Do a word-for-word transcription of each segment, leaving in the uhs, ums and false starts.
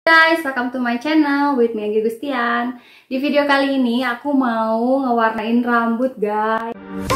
Guys, welcome to my channel with me Anggi Gustian. Di video kali ini aku mau ngewarnain rambut, guys.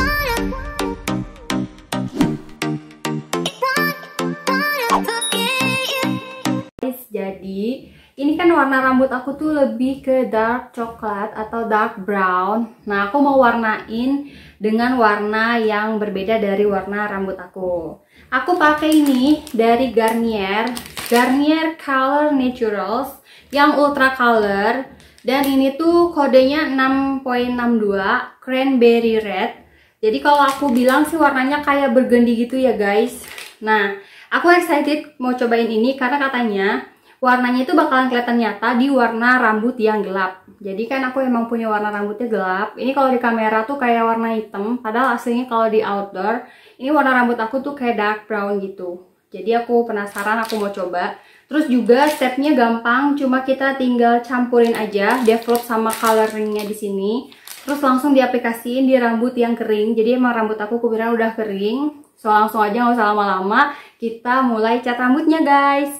Jadi, ini kan warna rambut aku tuh lebih ke dark coklat atau dark brown. Nah, aku mau warnain dengan warna yang berbeda dari warna rambut aku. Aku pakai ini dari Garnier, Garnier Color Naturals yang Ultra Color. Dan ini tuh kodenya enam koma enam dua Cranberry Red. Jadi kalau aku bilang sih warnanya kayak burgundy gitu ya guys. Nah, aku excited mau cobain ini karena katanya warnanya itu bakalan kelihatan nyata di warna rambut yang gelap. Jadi kan aku emang punya warna rambutnya gelap. Ini kalau di kamera tuh kayak warna hitam, padahal aslinya kalau di outdoor ini warna rambut aku tuh kayak dark brown gitu. Jadi aku penasaran, aku mau coba. Terus juga stepnya gampang, cuma kita tinggal campurin aja develop sama coloringnya di sini. Terus langsung diaplikasiin di rambut yang kering. Jadi emang rambut aku kebetulan udah kering. So langsung aja nggak usah lama-lama, kita mulai cat rambutnya guys.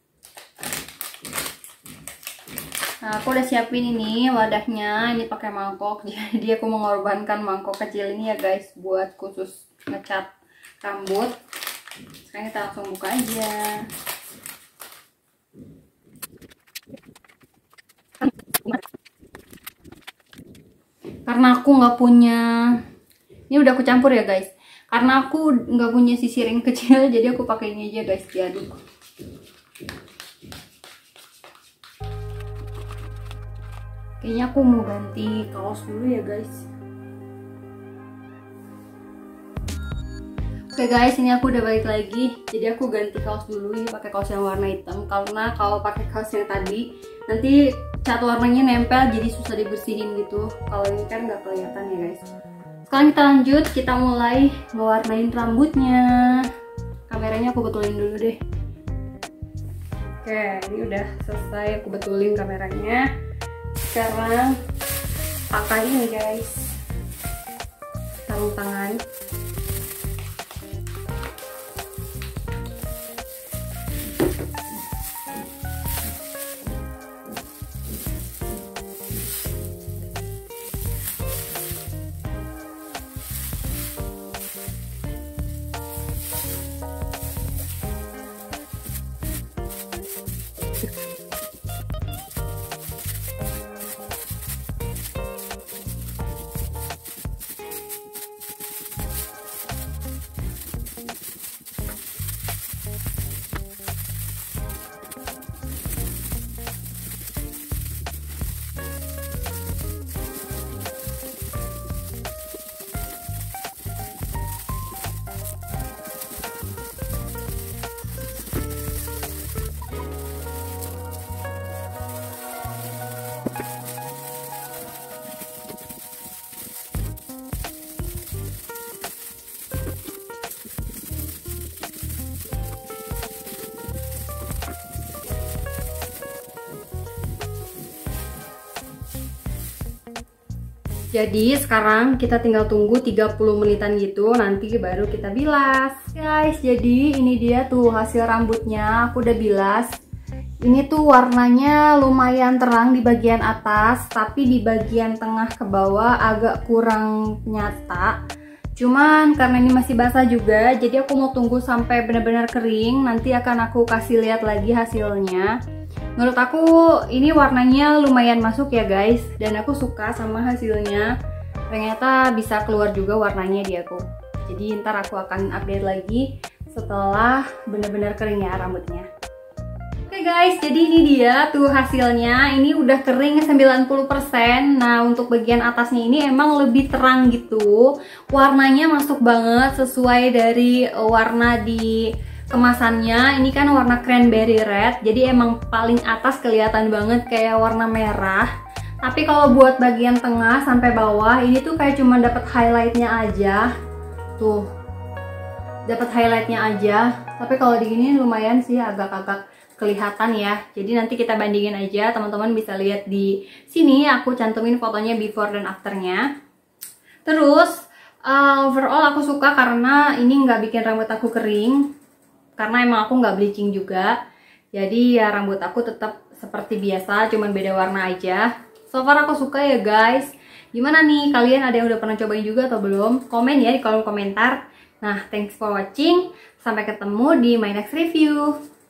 Nah, aku udah siapin ini wadahnya, ini pakai mangkok. Jadi aku mengorbankan mangkok kecil ini ya guys buat khusus ngecat rambut. Sekarang kita langsung buka aja. Karena aku nggak punya, ini udah aku campur ya guys. Karena aku nggak punya sisir yang kecil, jadi aku pakai ini aja guys, diaduk. Kayaknya aku mau ganti kaos dulu ya guys. Oke guys, ini aku udah balik lagi. Jadi aku ganti kaos dulu, ini pakai kaos yang warna hitam. Karena kalau pakai kaos yang tadi, nanti cat warnanya nempel, jadi susah dibersihin gitu. Kalau ini kan nggak kelihatan ya guys. Sekarang kita lanjut, kita mulai mewarnain rambutnya. Kameranya aku betulin dulu deh. Oke, ini udah selesai, aku betulin kameranya. Sekarang pakai ini guys, sarung tangan. Jadi sekarang kita tinggal tunggu tiga puluh menitan gitu, nanti baru kita bilas. Guys, jadi ini dia tuh hasil rambutnya, aku udah bilas. Ini tuh warnanya lumayan terang di bagian atas, tapi di bagian tengah ke bawah agak kurang nyata. Cuman karena ini masih basah juga, jadi aku mau tunggu sampai benar-benar kering, nanti akan aku kasih lihat lagi hasilnya. Menurut aku ini warnanya lumayan masuk ya guys, dan aku suka sama hasilnya. Ternyata bisa keluar juga warnanya di aku. Jadi ntar aku akan update lagi setelah benar-benar kering ya rambutnya. Oke guys, jadi ini dia tuh hasilnya. Ini udah kering sembilan puluh persen. Nah, untuk bagian atasnya ini emang lebih terang gitu. Warnanya masuk banget sesuai dari warna di kemasannya. Ini kan warna cranberry red, jadi emang paling atas kelihatan banget kayak warna merah. Tapi kalau buat bagian tengah sampai bawah ini tuh kayak cuma dapat highlightnya aja. Tuh, dapat highlightnya aja. Tapi kalau di gini lumayan sih agak-agak kelihatan ya. Jadi nanti kita bandingin aja, teman-teman bisa lihat di sini. Aku cantumin fotonya before dan afternya. Terus uh, overall aku suka karena ini nggak bikin rambut aku kering. Karena emang aku nggak bleaching juga, jadi ya rambut aku tetap seperti biasa, cuman beda warna aja. So far aku suka ya guys. Gimana nih, kalian ada yang udah pernah cobain juga atau belum? Komen ya di kolom komentar. Nah, thanks for watching. Sampai ketemu di my next review.